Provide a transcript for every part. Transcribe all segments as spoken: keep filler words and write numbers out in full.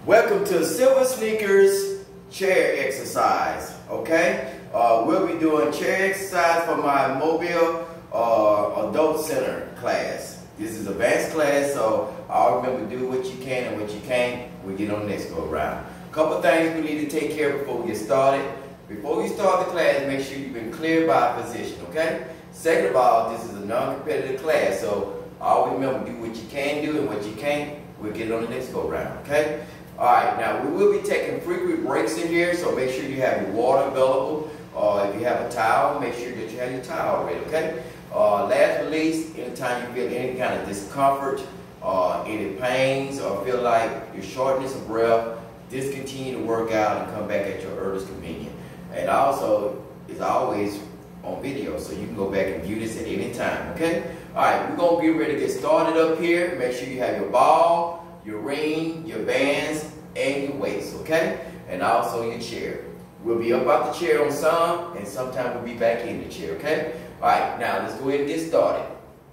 Welcome to Silver Sneakers chair exercise, okay? Uh, we'll be doing chair exercise for my Mobile uh, Adult Center class. This is advanced class, so I'll remember to do what you can and what you can't. We get on the next go around. Couple things we need to take care of before we get started. Before you start the class, make sure you've been cleared by a physician, okay? Second of all, this is a non-competitive class, so always remember do what you can do and what you can't. We'll get on the next go around, okay? Alright, now we will be taking frequent breaks in here, so make sure you have your water available. Uh, if you have a towel, make sure that you have your towel ready, okay? Uh, last but least, anytime you feel any kind of discomfort, uh, any pains, or feel like your shortness of breath, discontinue to work out and come back at your earliest convenience. And also, it's always on video, so you can go back and view this at any time, okay? Alright, we're going to be ready to get started up here. Make sure you have your ball, your ring, your bands, and your weights, okay? And also your chair. We'll be up out the chair on some, and sometime we'll be back in the chair, okay? Alright, now let's go ahead and get started.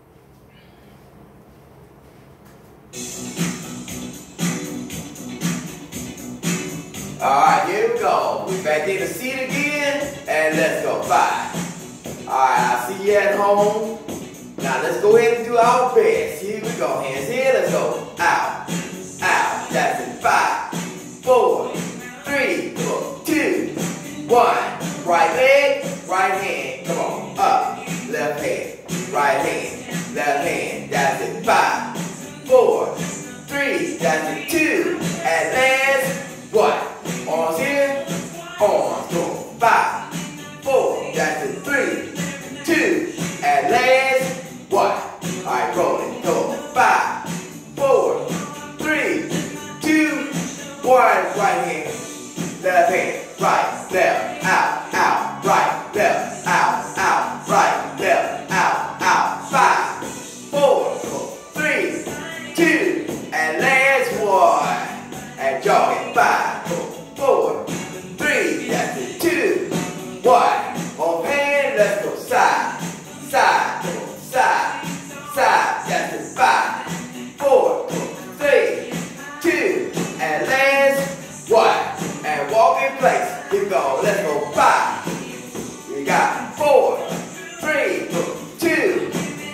Alright, here we go. We're back in the seat again, and let's go. Five. Alright, I'll see you at home. Now let's go ahead and do our best. Here we go. Hands here, let's go. Out. Out. That's it. Five, four, three, two, one. Right leg, right hand. Come on. Up. Left hand. Right hand. Left hand. That's it. Five, four, three. That's it. Two. And last. One. Arms here. Arms. Go. Five, four. That's it. Three, two. And last. One. Alright, rolling. Go. Five, four, three, two, one. Right hand, left hand, right, left, out, out, right, left, out, out, right, left, out, out. Five, four, three, two, and last one. And jogging. Five, four, three, that's it. Two, one. Off hand, let's go. Side, side, side, side. That's it. Five, four, three, two, and last one. And walk in place. Here we go. Let's go. Five. We got four, three, two,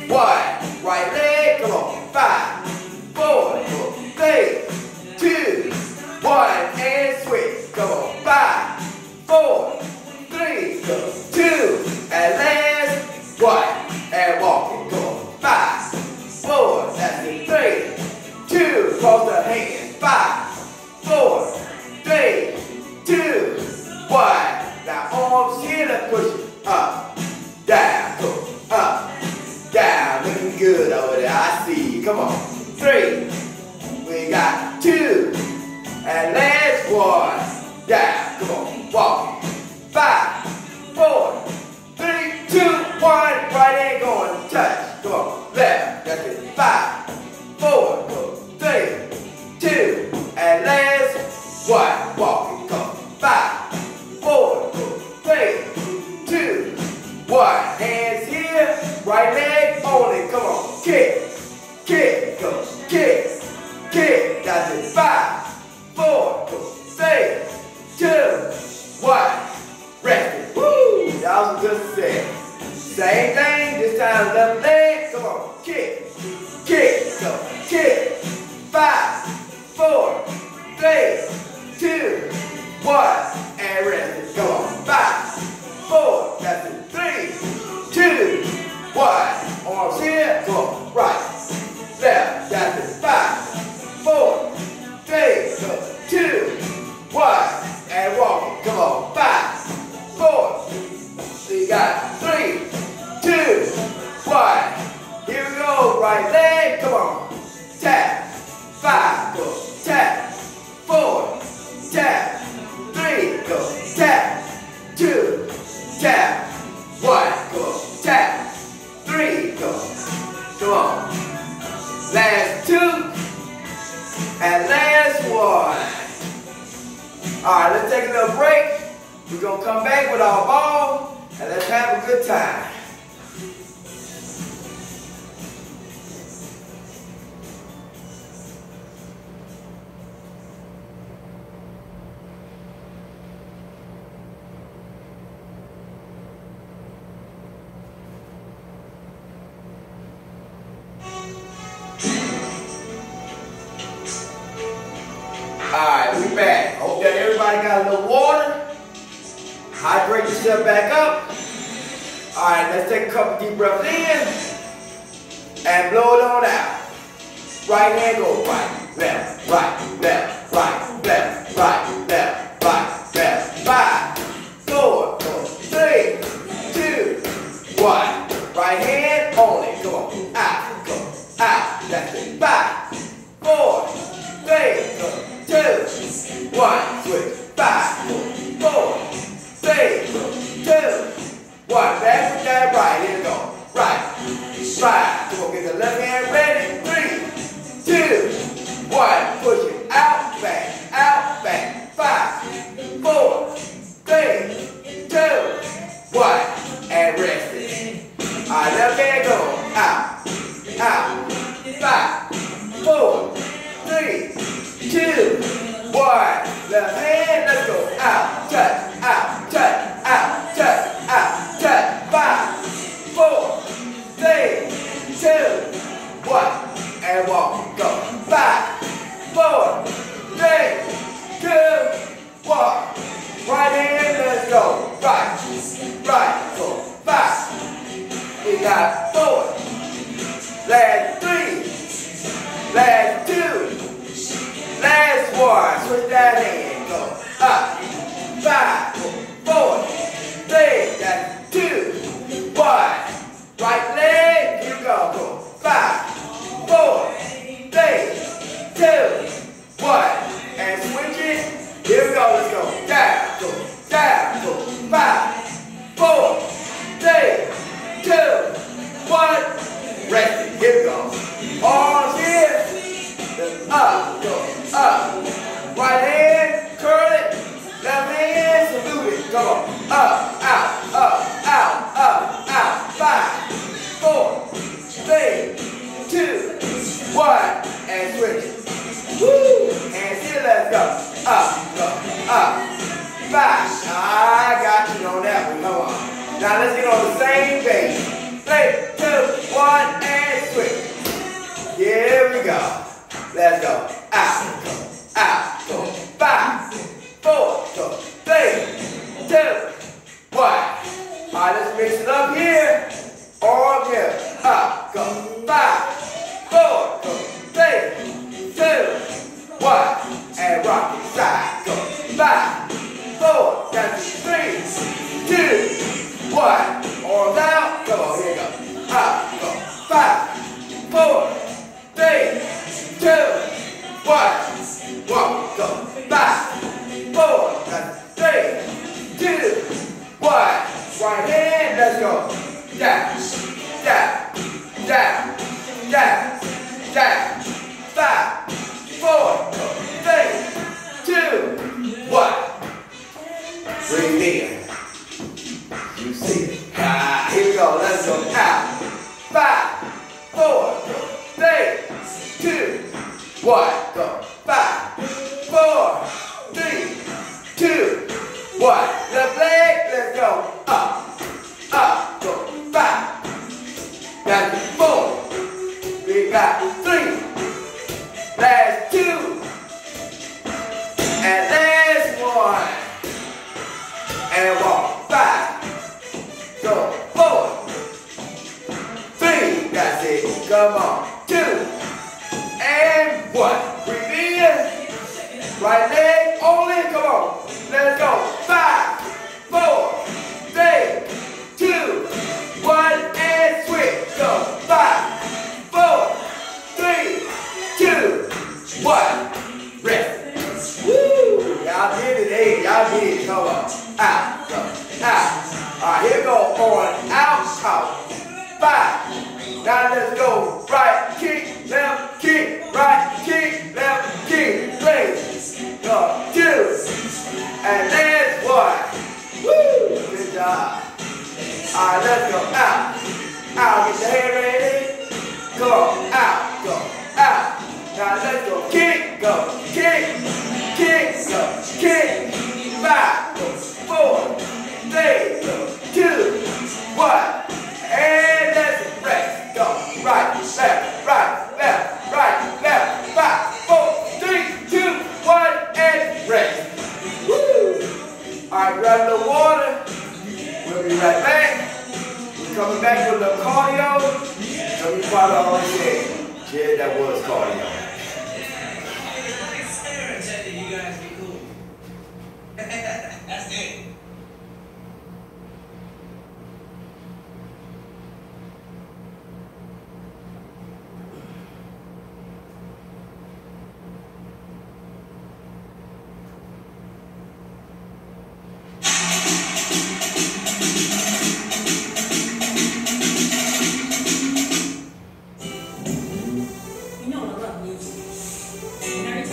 one. Right leg. Come on. Five, four, three, two, one. And switch. Come on. Five, four, three, two, and last one. And walking. Come on. Five, four, that's it. Three, two, cross the hand. Five, four, three, two, one. Now arms here, let's push it up, down, go up, down. Looking good over there. I see you. Come on. Three, we got two, and last one. Down. Come on. Walking. Five, four, three, two, one. Right hand going. Touch. Come on. Left. That's it. Five, four, three, two, and last one. Walking. Come. Five, four, three, two, one. Hands here. Right leg only. Come on. Kick. Kick. Go. Kick. Kick. That's it. Five, four, three, two, one. Rest it. Woo! That was a good set. Same thing. This time left leg. Come on. Kick. Kick. Go. Kick. Five, four, three, two, one. And rest it. Come on. Five, four. That's it. Three, two, one. Arms here. Come on. Right. Left. That's it. Five, four, three, two, one. And walking. Come on. Five, four. So you got three, two, one. Here we go. Right leg. Come on. Tap. Five. Go. Tap. Four. Tap. Three. Go. Tap. Two. Tap. One. Go. Tap. Three. Go. Come on. Last two. And last one. Alright, let's take a little break. We're going to come back with our ball and let's have a good time. Alright, we back. Hope that everybody got a little water. Hydrate yourself back up. Alright, let's take a couple deep breaths in and blow it on out. Right hand goes right, left, right, left, right, left, right, left, right, left. Five, four, three, two, one. Right hand only. Come on. Out, come out. That's it. Five, four, three, two, one. Switch. Five, four, three, two, one. Back with that right. Here we go. Right. Five. Come on. Get the left hand ready. Three, two, one. Push it out, back, out, back. Five, four, three, two, one. And rest it. Alright, left hand go. Out, out. Five, four, three, two, one. Left hand, let's go. Out, touch, out, touch, out, touch, out, touch. Five, four, three, two, one. And walk, go. Five, four, three, two, one. Right hand, let's go. Right, right, go. Five. We got four. Last three. Last two. Last one. Switch that hand. Go up. Five, four, three. That's two. One. Right leg. Here we go. Go. Five, four, three, two, one. And switch it. Here we go. Let's go. Down. Go. Down. Go. Five, four, three, two, one. Rest it. Here we go. Arms here. Then up. Go. Up. Right hand. Curl it. Left hand. Salute it. Come on. Up. Out. Up. Out. Up. Out. Five, four, three, two, one. And switch it. Woo. And here, let's go. Up. Go. Up. Five. I got you on that one. Come on. Now let's get on the same page. Three, two, one, and switch. Here we go. Let's go. Out, go, out, go. Five, four, go. Three, two, one. All right, let's mix it up here. Arm here. Up, go. Five, four, go. Three, two, one. And rock it. Side, go. Five, four, that's three, two, one. Arms out. Come on, here we go. Up, go. Five, four, three, two, one. Walk, go. Five, four, that's three, two, one. Right hand, let's go. Down, down, down, down, down. Five, four, three, two, one. Breathe in. You see it. Ah, here we go. Let's go. Out. Five, four, three, two, one. Go. Five, four, three, two, one. Left leg. Let's go. Up, up. Go. Five. Got four. We got three. Last two. And last one. And walk. Five. Go. Four. Three. That's it. Come on. Two. And one. Breathe in. Right leg only. Come on. Let's go. Five. Four. Three. Two. One. And switch. Go. Five. Four. Three. Two. One. Rest. Woo. Y'all did it. Hey, y'all did it. Come on. Out, go, out. All right, here we go. On, out, out. Five. Now let's go. Right kick, left kick, right kick, left kick. Three, go, two, and there's one. Woo! Good job. All right, let's go. Out, out. Get your hand ready. Go, out, go, out. Now let's go. Kick, go, kick, kick, go, kick. Five, go, four, three, go, two, one. And let's rest. Go. Right, left, right, left, right, left. Five, four, three, two, one.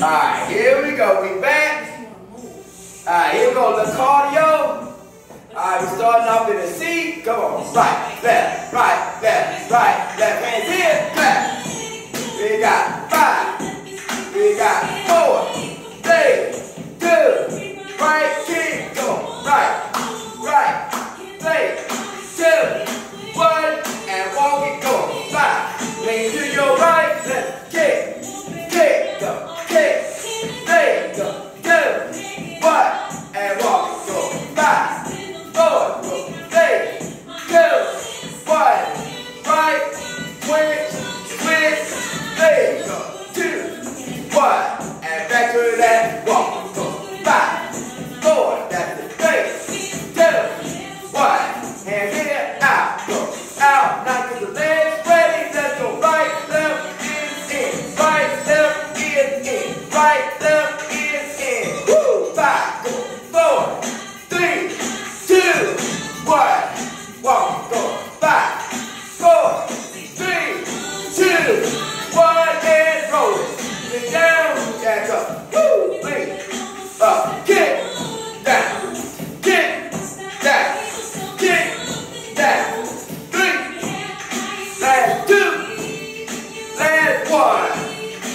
Alright, here we go. We back. Alright, here we go. The cardio. Alright, we starting off in the C. Come on. Right, left, right, left, right, left. Hands here, clap. We got five. We got four. Three, two, right, kick. Come on. Right, right, three, two, one, and walk it. Come on. Five. Lean to your right, left, kick, kick, go, kick, three, go, two, one, and walk it. Go. Five, four, three, two, one, right, switch, switch, three, go, two, one, and back to that walk. Go. Five, four, that's it, three, two, one, hands here, out, go, out, now get the legs ready, let's go, right, left, in, in, right, left, in, in, right, left, in, in, woo, five, four, three, two, one, walk, go, five, four, three, two, one, and roll it, get down, and up, woo, three, up, kick, down, kick, down, kick, down, three, last two, last one,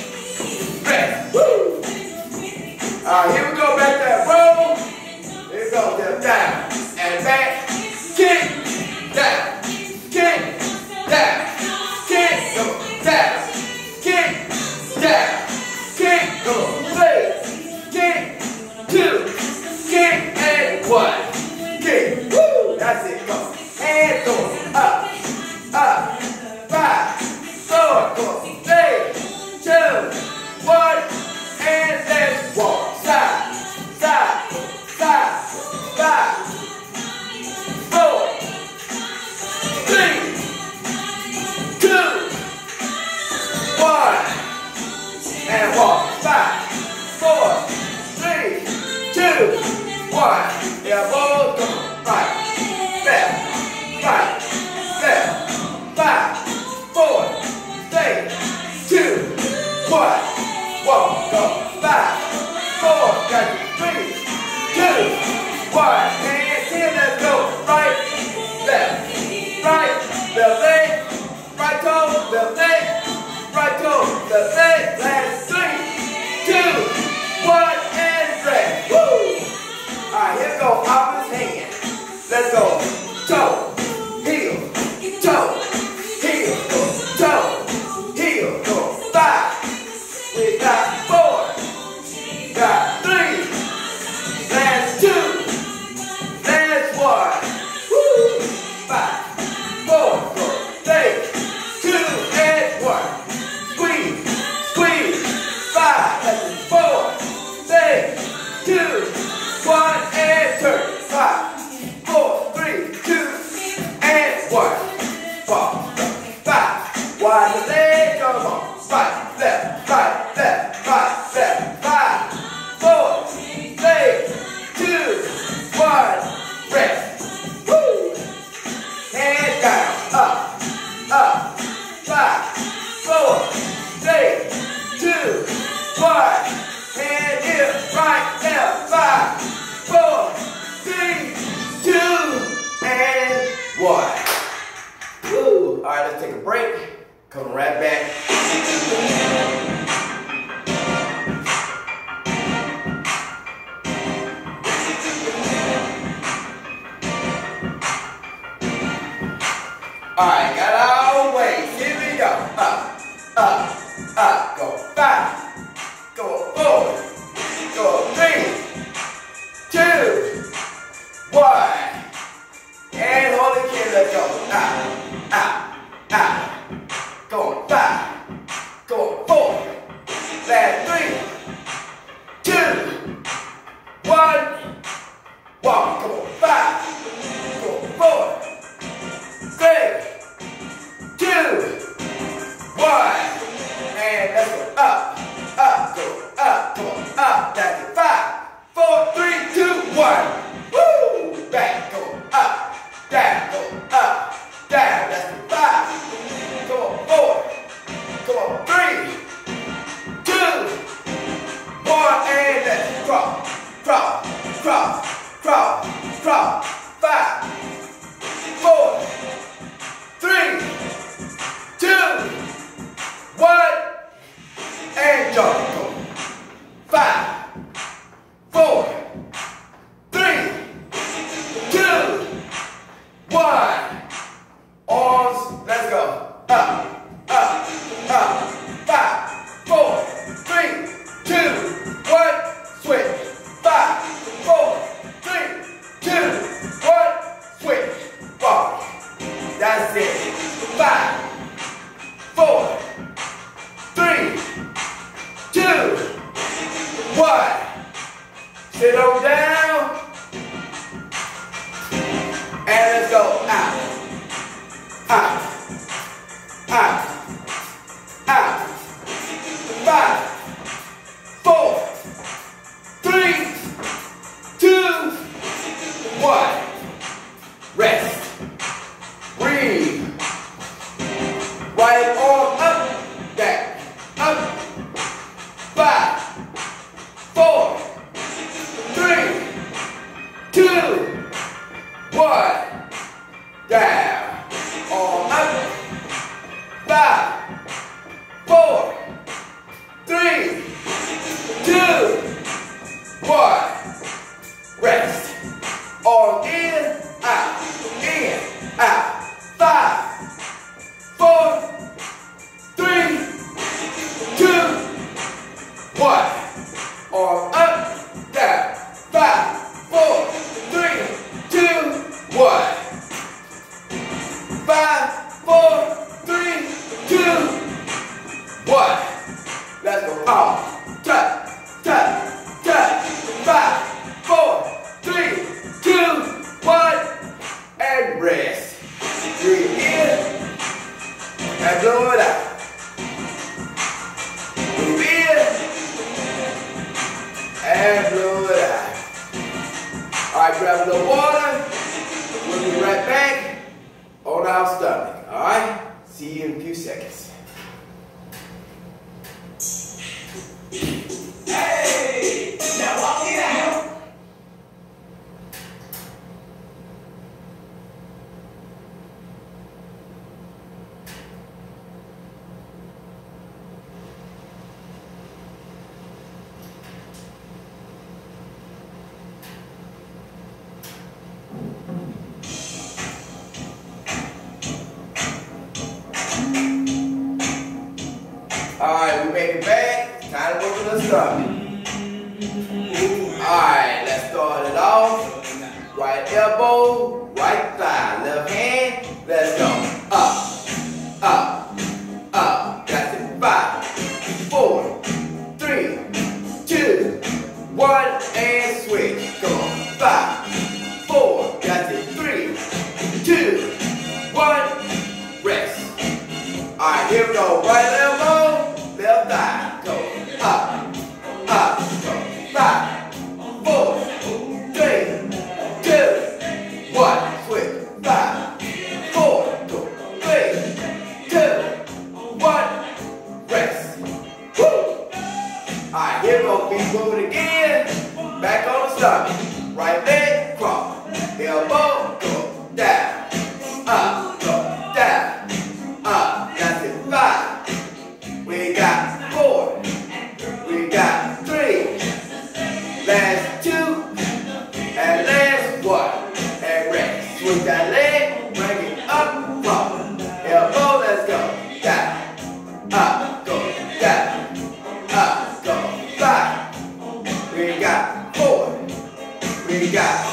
rest, woo. Alright, here we go, back that roll, here we go, step down, and back, kick, down, kick, down, kick, go, down, kick, down, kick, go, three, kick, two, kick, and one, kick, woo, that's it, go, and go, up, up, five, four, go, three, two, one, and let's walk, side, side, side, five, four, three, two, one, and walk, five, four, three, two, one, elbows, come on, right, left, right, left, five, four, three, two, one, walk, go, five, four, got it, three, two, one, hands here, let's go, right, left, right, left leg, right toe, left leg, right toe, left leg, last three, two, one, and rest, woo! Alright, here we go, opposite hand, let's go, toe, heel, toe, heel, go, toe, heel, go, five, we got four, got three, last two, last one, woo! Five, four, go, three, two, and one, squeeze, squeeze, five, that's four, three, two, one, and turn, five, four, three, two, and one, four, five, wide the leg, come on, right, left, right, left, right, left, five, four, three, two, one, rest, woo, hand down, up, up, five, four, three, two, one, hand here, right, left, five, four, three, two, and one. Woo. Alright, let's take a break. Coming right back. Alright, got our way. Here we go. Up, up, up. Go five. Go four. Go three. Two. One. And hold it here. Let's go. Out, out, out. Going five. Going four. Last three. Two. One. Walk. Come on. Five. Go four. Three. Two. One. And let's go. Up. let's cross, cross, cross, cross, cross. Five, four, three, two, one, and jump. Go. Five, four, three, two, one. Arms, let's go. Up, up, up. Five, four, three, two, one. Switch. Five, four, three, two, one. Switch. Walk. That's it. Five, four, three, two, one. Sit on down. And let's go out. Out. Out. Out. Five, four, three, two, one. Rest. Breathe. Right arm up, back, up. Five, four, three, two, one. Down. Arm up. Five, four, three, two, one. Rest. Arm in, out, in, out. Five, four, three, two, one. Arm up, down. Five, four, three, two, one. Five, four, three, two, one. Let's go. Off. Touch, touch, touch. Five, four, three, two, one. And rest. Breathe in and blow it out. Breathe in and blow it out. All right, grab a little water. We'll be right back on our stomach. All right? See you in a few seconds. Hey! Now walk it out. Alright, we made it back. Time to work on the stomach. Alright, let's start it off. Right elbow, right thigh, left hand. Let's go. Up, up, up. That's it. Five, four, three, two, one, and switch. Come on. Five, four. That's it. Three, two, one. Rest. Alright, here we go. Right elbow, left thigh. Go. Up, up, go. Five, four, three, two, one. Switch. Five, four, three, two, one. Rest. Woo! Alright, here we go. Keep moving again. Back on the stomach. Right leg, cross. Elbow, go. Down. Up, go. Down. Up. That's it. Five. We got four. We got three. Last two. And last one. And rest. Swing that leg. Bring it up. Cross. Elbow. Let's go. Down. Up. Go. Down. Up. Go. Five. We got four. We got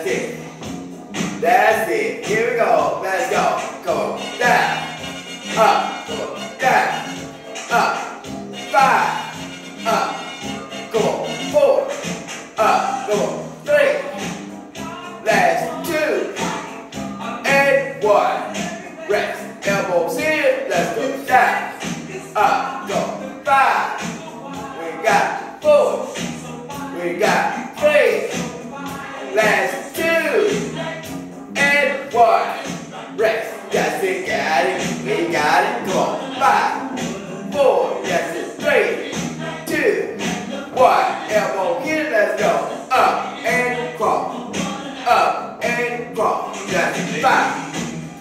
That's it. That's it. Here we go. Let's go. Come on. Down. Up. Come on. Down. Up. Five. Up. Come on. Four. Up. Come on. Three. Last two. And one. Rest. Elbows here. Let's go. Down. Up. Go. Five. We got four. We got three. Last two. And one. Rest. That's it. Got it. We got it. Come on. Five. Four. That's it. Three. Two. One. Elbow here. Let's go. Up and crawl. Up and crawl. That's it. Five.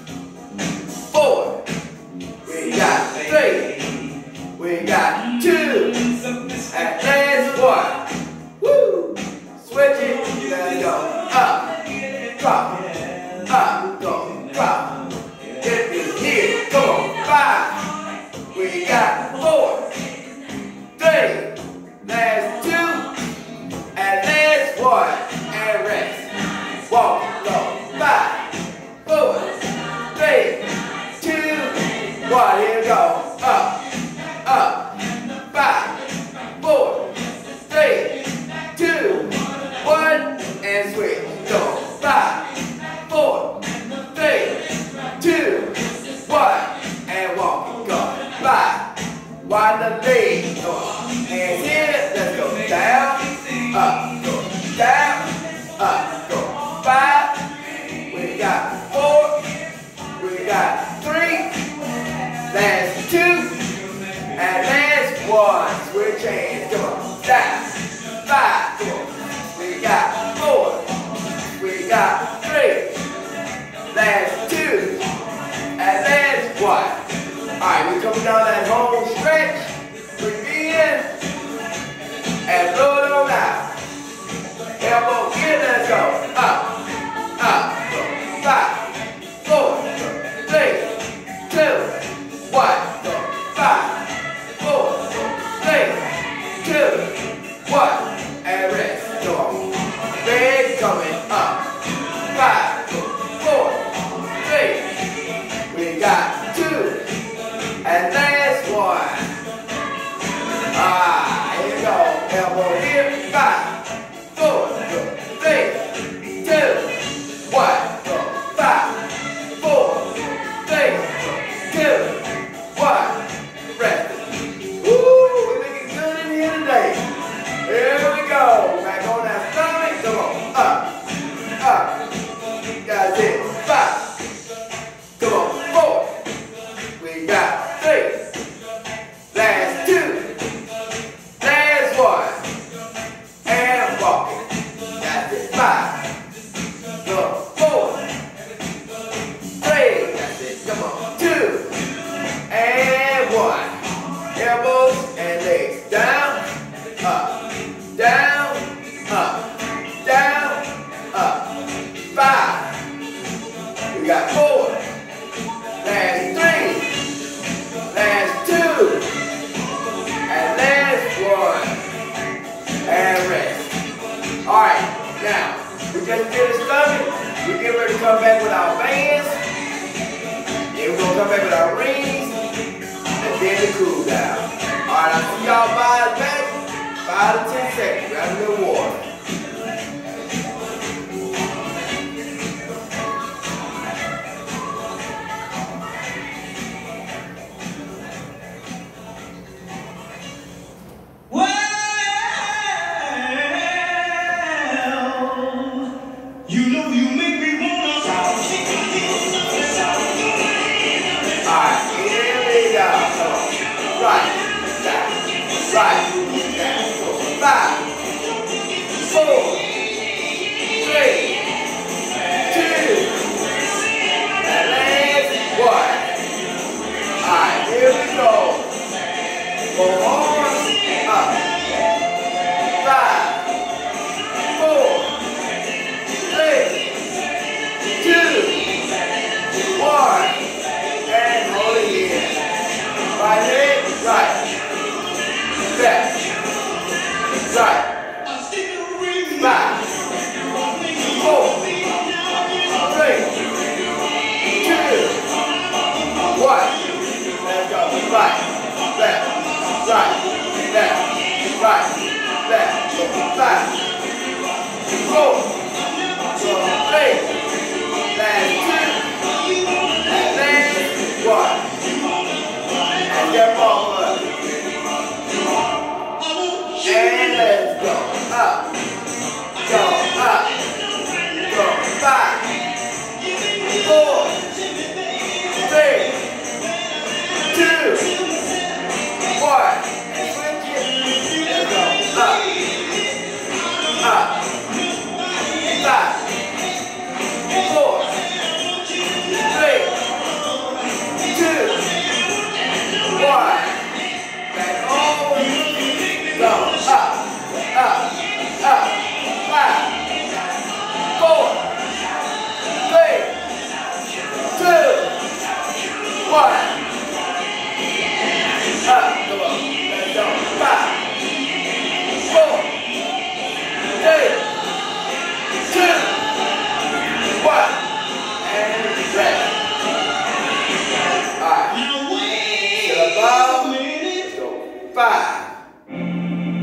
Four. We got three. We got two. And last one. Woo. Switch it. Let's go. Up. Drop. Up. Go. Drop. Get this here. Come on. Five. We got four. Three. Last two. And last one. And rest. Walk. Go. Five. Four. Three. Two. One. Here we go. Up. Up. Five. Four. Three. Two. One. And switch. Go. Five. Four. Three. Two. One. And walk. Go. Five. Wind the leg. Go. Hands here. Let's go. Down. Up. Go. Down. Up. Go. Five. We got four. We got three. Last two. And last one. Switch hands. Come on. Down. Five. Come on. We got four. We got three. Last two. And last one. Alright, we're coming down that home stretch. Breathe in. And blow it on out. Elbow in. Let's go. Up. Up. Go. Five. Four. Three. Two. One. Go. Five. Four. Three. Two. One. And rest. Go on. Leg coming up. Five. Four. Three. We got two. And last one. Ah, here we go. Elbow here. Five. Four. Three. Two. One. Go. Five. Four. Three. Two. One. Rest. Woo! We're looking good in here today. Here we go. Back on that stomach. Come on. Up. Up. That's it. Five. Come on. Four. We got three. Last two. Last one. And walking. That's it. Five. Go. Four. Three. That's it. Come on. Two. And one. Elbows and legs. Down. Up. Down. Up. Down. Up. Five. We got four. Last three. Last two. And last one. And rest. Alright, now, we just did a stomach. We get ready to come back with our bands. Then we're going to come back with our rings. And then the cool down. Alright, I'll see y'all by back. Five to ten seconds. Grab a little water. Right, down, right, down, five,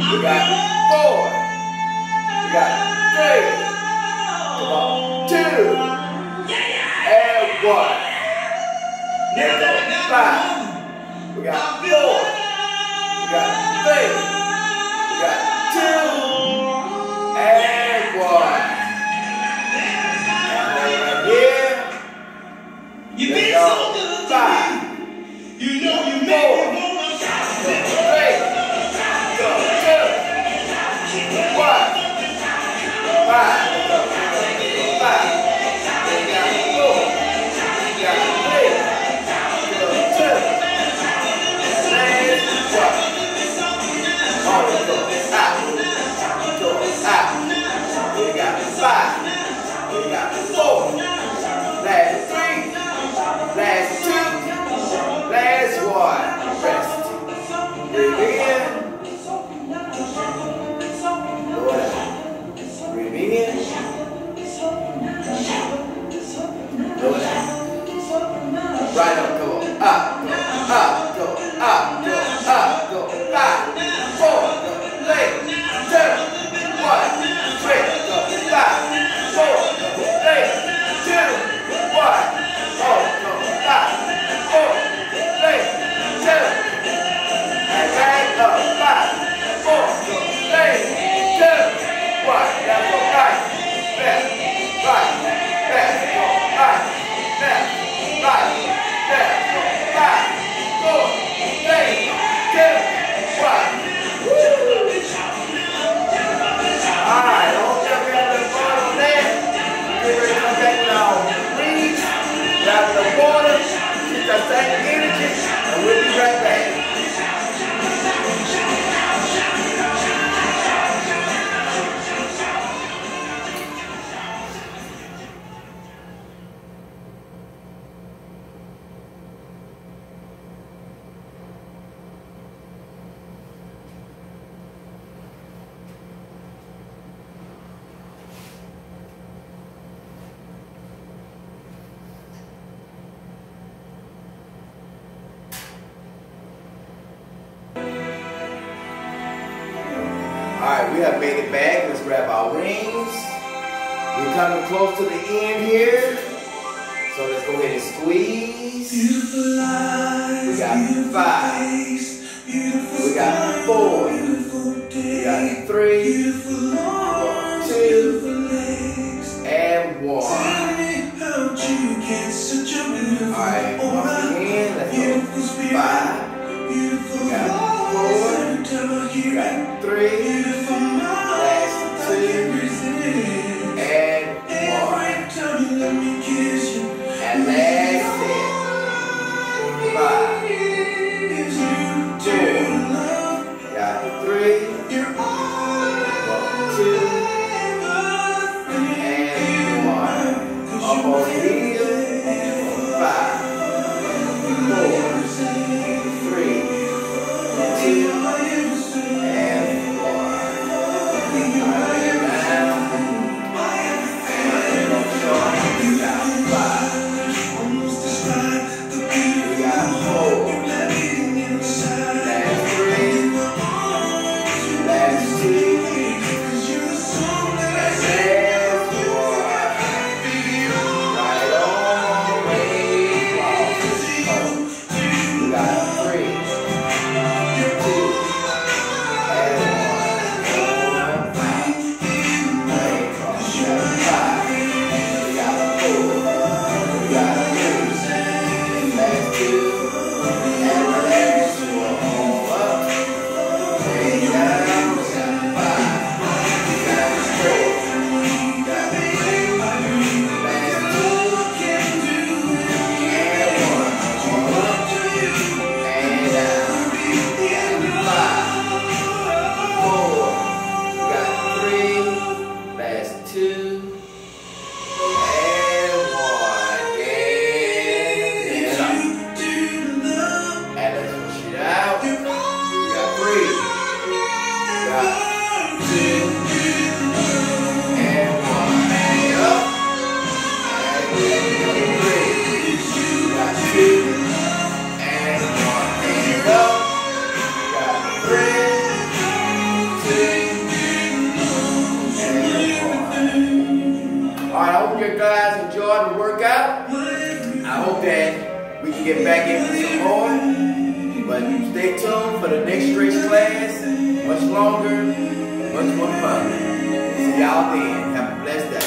We got four. We got three. Come on. Two. And one. Let's go. Five. We got four. We got three. We got two. And one. And right here. You've been Let's so go. good to Five. me. You know you make me wanna shout. Three. Go. Two. One. Five. Go. Five. We got four. We got three. Go. Two. And one. Oh, go out. Go out. We got five. We got four. Last three. Last two. Last one. Rest. Breathe in. Go out. Breathe in. Go out. Right up. Go up. Go up. Go up. Go up. Go five. Four. Go three. Two. One. Three. Go five. Four. Go three. Two. One. Oh, go five. Four. Three. Two. And back up. Five. Four. Go three. Two. One. Now go right. Left. Right. Left. Go right. Left. Right. Left. Go five. Four. Three. Two. One. Woo! Alright, don't jump in the water on there. Get ready to come back now. Breathe. Grab the water. Get that same energy. And we'll be right back. Alright, we have made it back. Let's grab our rings. We're coming close to the end here. So let's go ahead and squeeze. We got five. We got four. We got three. Two. And one. Alright, once again, let's go. Five. We got four. We got three. Last two. And one. And last ten. Five. Two. Got three. Two. And one. Up over here. Five. Four. Three. Two. And one. Alright, now. We got five. We got four. Last three. Last two. And last one. Right on, way off. We got three. Two. And one. One, five. Way off. We got five. We got four. We got three. Last two. And the last one. All up. Way down. We got five. We got four. We got three. Last two. And one. All up. And down. We got five. Four. We got three. Last two. And one. And up. And let's push it out. We got three. We got two. And one. And up. And three. We got two. And one. And up. We got three. hope you guys enjoyed the workout. I hope that we can get back into some more. But stay tuned for the next stretch class. Much longer, much more fun. See y'all then. Have a blessed day.